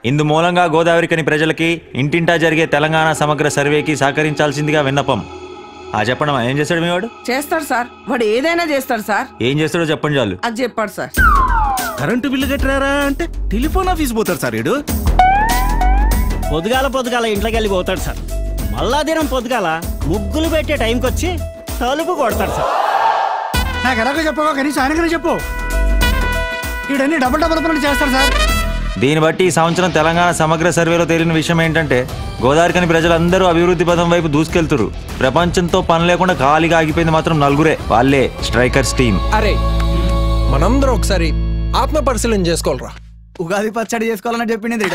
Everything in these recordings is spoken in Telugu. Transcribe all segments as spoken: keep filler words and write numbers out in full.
ఇందు మూలంగా గోదావరికని ప్రజలకి ఇంటింటా జరిగే తెలంగాణ సమగ్ర సర్వేకి సహకరించాల్సిందిగా విన్నపం. ఆ చెప్పండి, ఏం చేస్తాడు మీ వాడు? చేస్తాడు సార్, వాడు ఏదైనా చేస్తాడు సార్. ఏం చేస్తాడో చెప్పండి చాలు. అది చెప్పాడు సార్. కరెంటు బిల్లు కట్టారా అంటే టెలిఫోన్ ఆఫీస్ పోతాడు సార్. వీడు పొద్దుగాల పొద్దుగాల ఇంట్లోకి వెళ్ళి పోతాడు సార్. మళ్ళా దినం పొద్దుగాల ముగ్గులు పెట్టే టైంకి వచ్చి తలుపు కొడతాడు సార్. నాకు ఎలాగో చెప్పవా, కనీసం ఆయనకనే చెప్పు. వీడన్నీ డబుల్ డబుల్ పనులు చేస్తాడు సార్. దీన్ని బట్టి ఈ సంవత్సరం తెలంగాణ సమగ్ర సర్వేలో తేలిన విషయం ఏంటంటే గోదావరికని ప్రజలందరూ అభివృద్ధి పథం వైపు దూసుకెళ్తురు. ప్రపంచంతో పని లేకుండా ఖాళీగా ఆగిపోయింది మాత్రం నలుగురే, వాళ్ళే స్ట్రైకర్స్ టీం. అరే మనందరం ఒకసారి ఆత్మ పరిశీలన చేసుకోవాలరా. ఉగాది పచ్చడి చేసుకోవాలని చెప్పింది.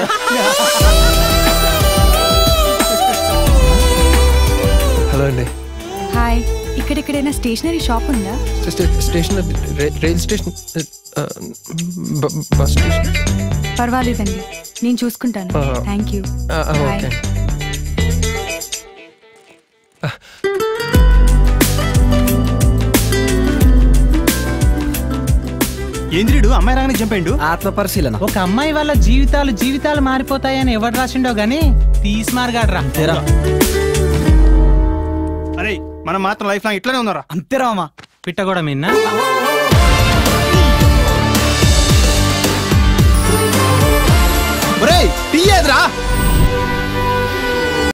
హలో అండి. హాయ్, ఇక్కడెక్కడైనా స్టేషనరీ షాప్ ఉందా? Stationery, rail station, bus station. పర్వాలేదండి, నేను చూసుకుంటాను. Thank you. ఓకే. ఏంద్రీడు అమ్మాయి రాగానే చంపేండు? ఆత్మ పరిశీలన. ఒక అమ్మాయి వల్ల జీవితాలు జీవితాలు మారిపోతాయని ఎవడు రాసిండో గానీ తీసి మారగాడ్రా. అరే మనం మాత్రం లైఫ్ లాంగ్ ఇట్లానే ఉన్నారా? అంతేరామా. పిట్టగోడ మిన్న ఒరేయ్ టీ ఏదిరా?